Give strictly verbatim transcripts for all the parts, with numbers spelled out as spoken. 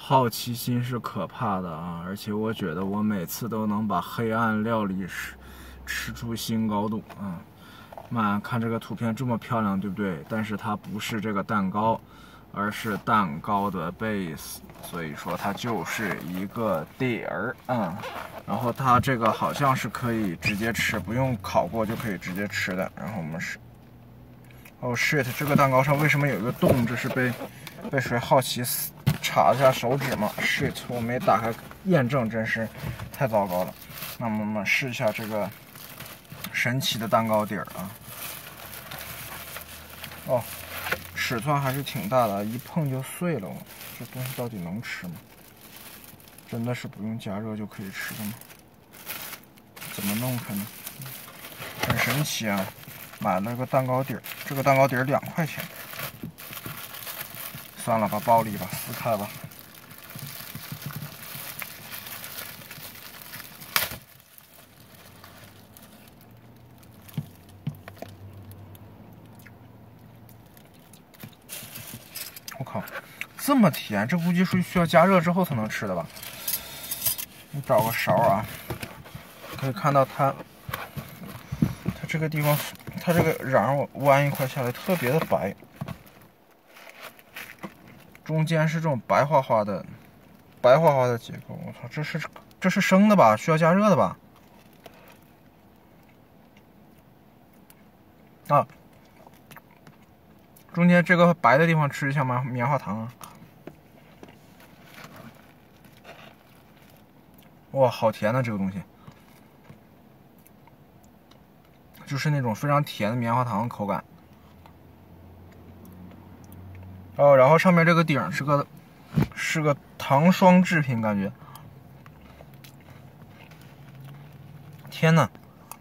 好奇心是可怕的啊，而且我觉得我每次都能把黑暗料理吃吃出新高度啊！妈，看这个图片这么漂亮，对不对？但是它不是这个蛋糕，而是蛋糕的 base， 所以说它就是一个底儿啊。然后它这个好像是可以直接吃，不用烤过就可以直接吃的。然后我们是，哦 shit， 这个蛋糕上为什么有一个洞？这是被被谁好奇死？插一下手指嘛 ，shit， 我没打开验证，真是太糟糕了。那么我们试一下这个神奇的蛋糕底儿啊。哦，尺寸还是挺大的，一碰就碎了。这东西到底能吃吗？真的是不用加热就可以吃的吗？怎么弄开呢？很神奇啊！买了个蛋糕底儿，这个蛋糕底儿两块钱。算了吧，暴力吧，撕开吧。我靠，这么甜，这估计是需要加热之后才能吃的吧？你找个勺啊，可以看到它，它这个地方，它这个瓤我弯一块下来，特别的白。中间是这种白花花的、白花花的结构，我操，这是这是生的吧？需要加热的吧？啊，中间这个白的地方吃像棉棉花糖啊！哇，好甜的这个东西，就是那种非常甜的棉花糖口感。哦，然后上面这个顶是个是个糖霜制品，感觉，天哪！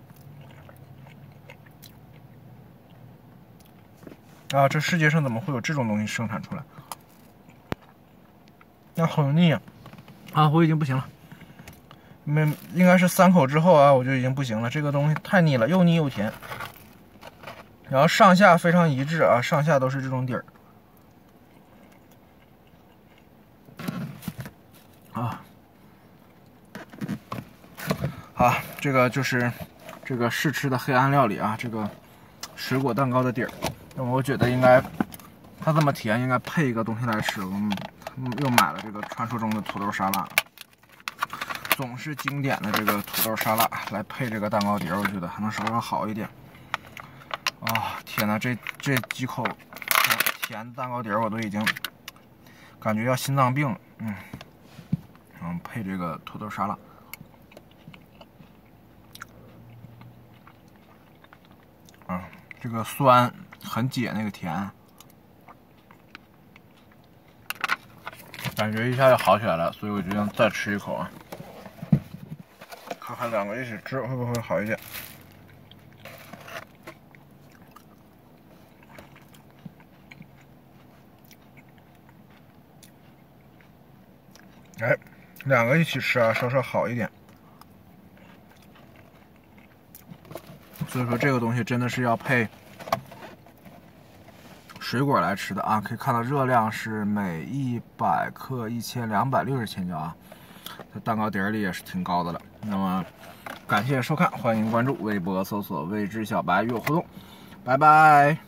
啊，这世界上怎么会有这种东西生产出来？那好腻啊！啊，我已经不行了，没应该是三口之后啊，我就已经不行了。这个东西太腻了，又腻又甜，然后上下非常一致啊，上下都是这种底儿。啊，好，这个就是这个试吃的黑暗料理啊，这个水果蛋糕的底儿。那么我觉得应该，它这么甜，应该配一个东西来吃。我们又买了这个传说中的土豆沙拉，总是经典的这个土豆沙拉来配这个蛋糕底儿，我觉得还能稍微好一点。啊，天哪，这这几口甜蛋糕底儿我都已经感觉要心脏病了，嗯。然后配这个土豆沙拉，啊，这个酸很解那个甜，感觉一下就好起来了，所以我决定再吃一口啊，看看两个一起吃会不会好一点。哎，两个一起吃啊，稍稍好一点。所以说这个东西真的是要配水果来吃的啊！可以看到热量是每一百克一千两百六十千焦啊，这蛋糕底儿里也是挺高的了。那么感谢收看，欢迎关注微博搜索“未知小白”与我互动，拜拜。